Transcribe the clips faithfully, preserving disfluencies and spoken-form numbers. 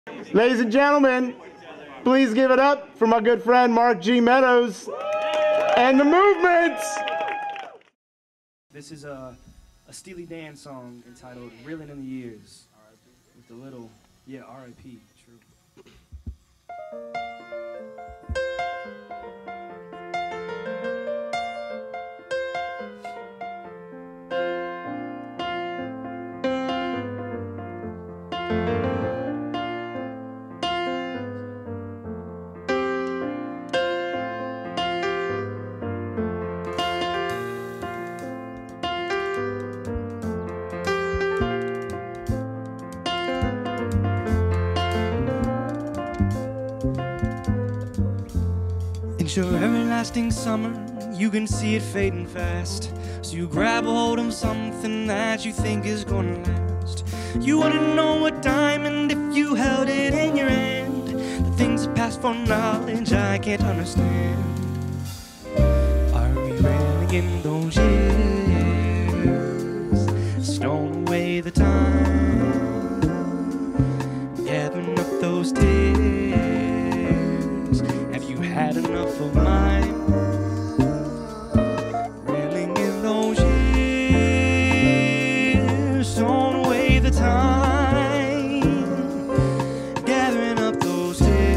Ladies and gentlemen, please give it up for my good friend Mark G. Meadows and the Movements. This is a, a Steely Dan song entitled Reeling in the Years, with the little, yeah, R I P, true. It's your everlasting summer, you can see it fading fast. So you grab a hold of something that you think is gonna last. You wouldn't know a diamond if you held it in your hand. The things that pass for knowledge I can't understand. Are we really in those years, stowing away the time, gathering up those tears? Have you had enough of mine? Reeling in those years, stowing away the time, gathering up those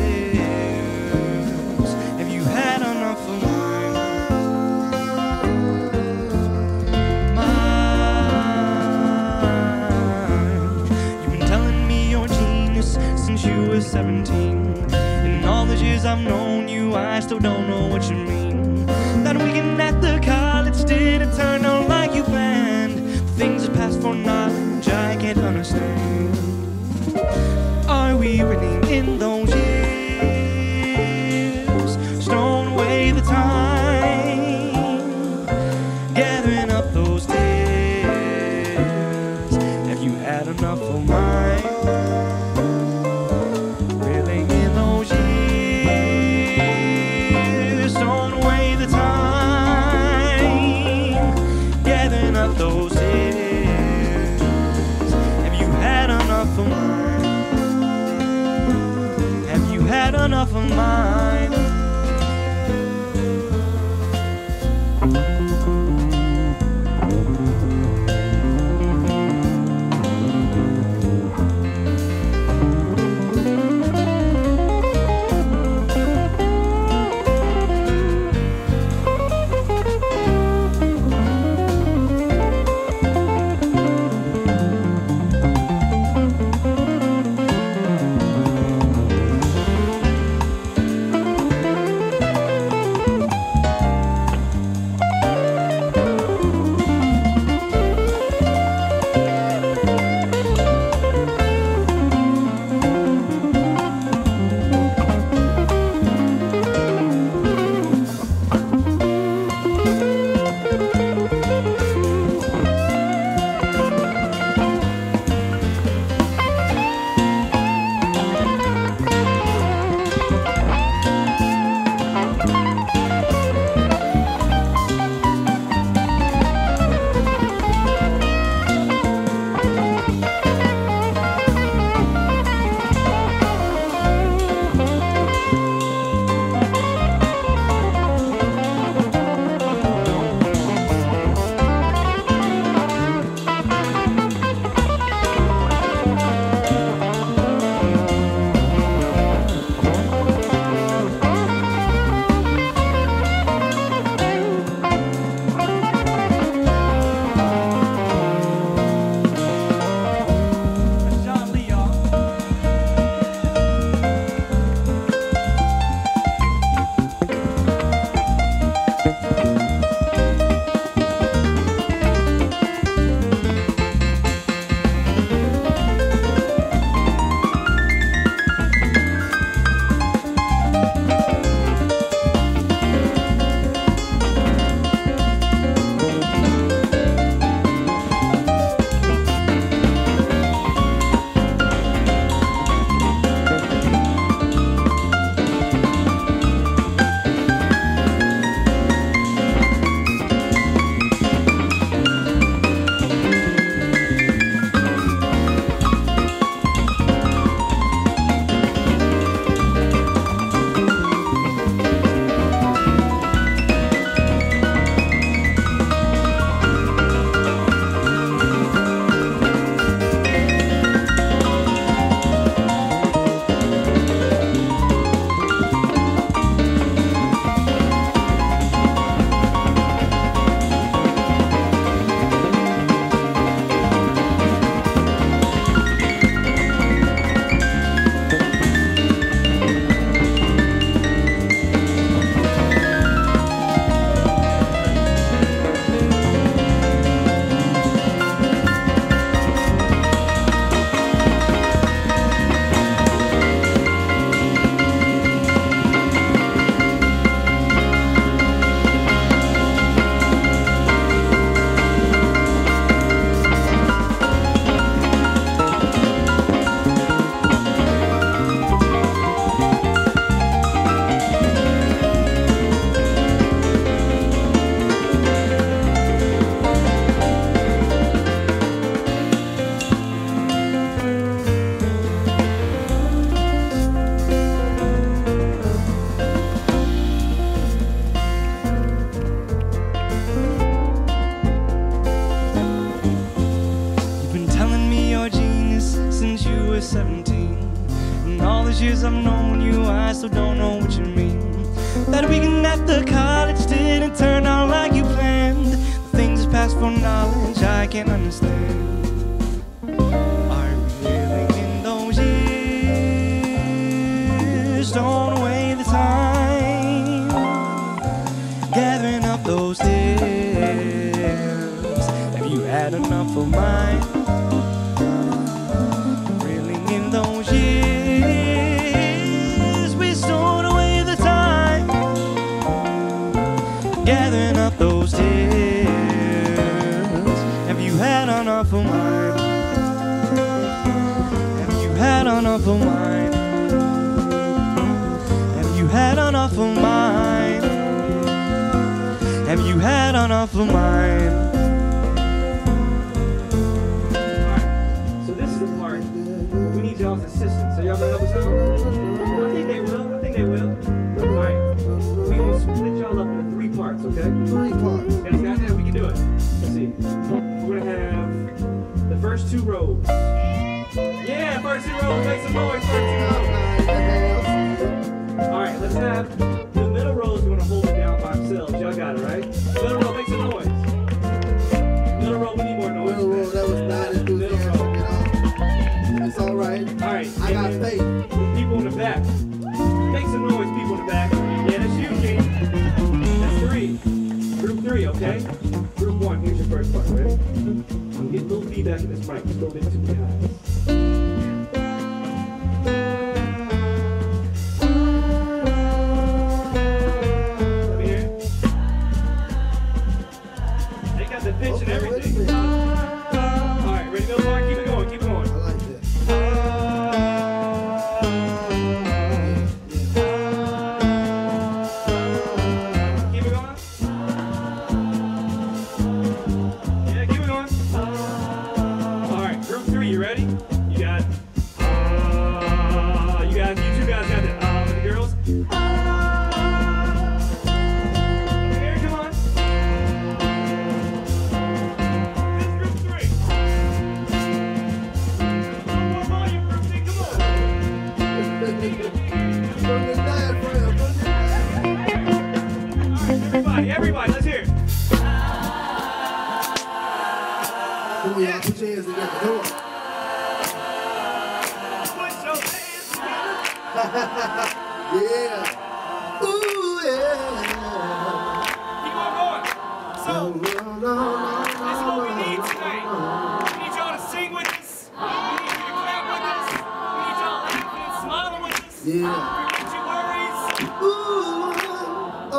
tears. Have you had enough of mine? Mine. You've been telling me you're a genius since you were seventeen. In all the years I've known you, I still don't know what you mean. That weekend at the college didn't turn out like you planned. The things that pass for knowledge I can't understand. Are we really in those years, stowing away the time, gathering up those tears? Have you had enough of mine? Reeling in those years, stowing away the time, gathering up those tears. Have you had enough of mine? Have you had enough of mine? all these years I've known you, I still don't know what you mean. That weekend after college didn't turn out like you planned. The things that pass for knowledge I can't understand. Are you living in those years? Don't away the time, gathering up those tears. Have you had enough of mine? Reeling in those years, we stored away the time, gathering up those tears. Have you had enough of mine? Have you had enough of mine? Have you had enough of mine? Have you had enough of mine? Alright, so this is the part we need y'all's assistance. So y'all gonna help us out? I think they will. I think they will. Alright, we gonna split y'all up into three parts, okay? Three parts. You guys got that? We can do it. Let's see. We're gonna have the first two rows. Yeah, first two rows. Make some noise. First two rows. Alright, let's have the middle rows. We're gonna hold it down by themselves. Y'all got it, right? Middle row, make some noise. Middle row, we need more noise. Middle row, that was not enthusiastic at all. It's all right. All right. I got faith. People in the back. Make some noise, people in the back. Yeah, that's you, King. That's three. Group three, okay? Group one, here's your first part, ready? I'm getting a little feedback in this mic. Just a little bit too high. Let me hear it. They got the pitch and Okay, wait a everything. minute. All right, ready to go, Mark? Keep it going, keep it going. I like that. Keep it going. Yeah, keep it going. All right, group three, you ready? You got, uh, you got, you two guys got the, uh, with the girls. Here, come on. This is group three. One more volume, group three, come on. Bring it down, friend. Bring it down. All right, everybody, everybody, let's hear it. Come on, y'all. Put your hands together. Come on. Put your hands together. Yeah. Ooh, yeah. Keep on going. So, No, no, no, this is what we need no, tonight. no. We need y'all to sing with us. We need you to clap with us. We need y'all laughing and smiling with us. Yeah. Forget your worries. Ooh, oh,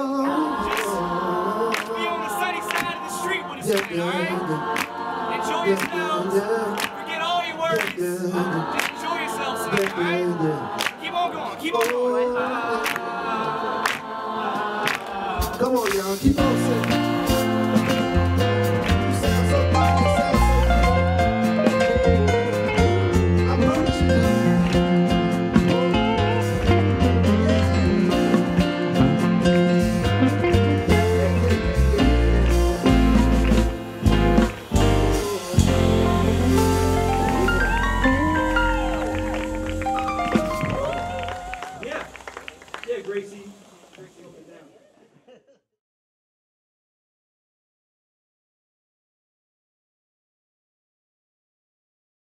Just be on the sunny side of the street with us yeah, tonight, all right? yeah, Enjoy yeah, yourselves. yeah, Forget all your worries. yeah, Just enjoy yourselves yeah, tonight, all right? yeah. Keep on going. Keep on going. Come on, y'all. Keep on singing.